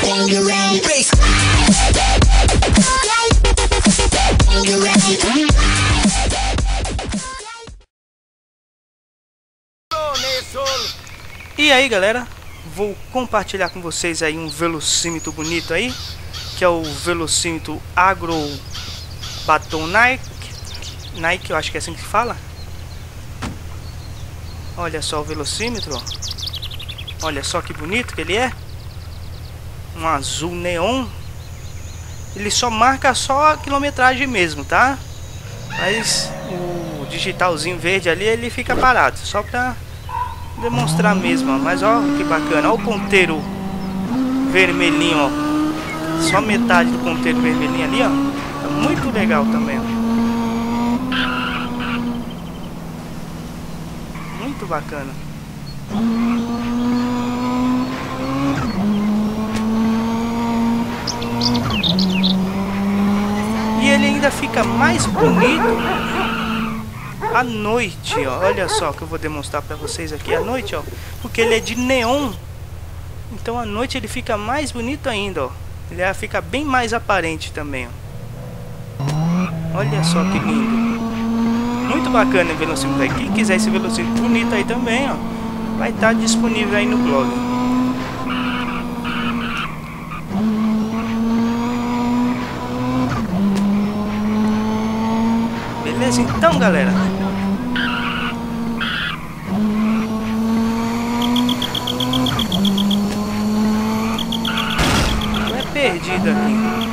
E aí galera, vou compartilhar com vocês aí um velocímetro bonito aí, que é o velocímetro Agro Baton Nike, eu acho que é assim que se fala. Olha só o velocímetro, ó. Olha só que bonito que ele é. Um azul neon. Ele só marca só a quilometragem mesmo, tá? Mas o digitalzinho verde ali, ele fica parado, só pra demonstrar mesmo, ó. Mas ó que bacana, ó o ponteiro vermelhinho, ó. Só metade do ponteiro vermelhinho ali, ó. É muito legal também, ó. Muito bacana. E ele ainda fica mais bonito à noite, ó. Olha só que eu vou demonstrar pra vocês aqui à noite, ó. Porque ele é de neon. Então à noite ele fica mais bonito ainda, ó. Ele fica bem mais aparente também, ó. Olha só que lindo. Muito bacana o velocímetro aí. Quem quiser esse velocímetro bonito aí também, ó, vai estar disponível aí no blog. Beleza? Então, galera, é perdido aqui.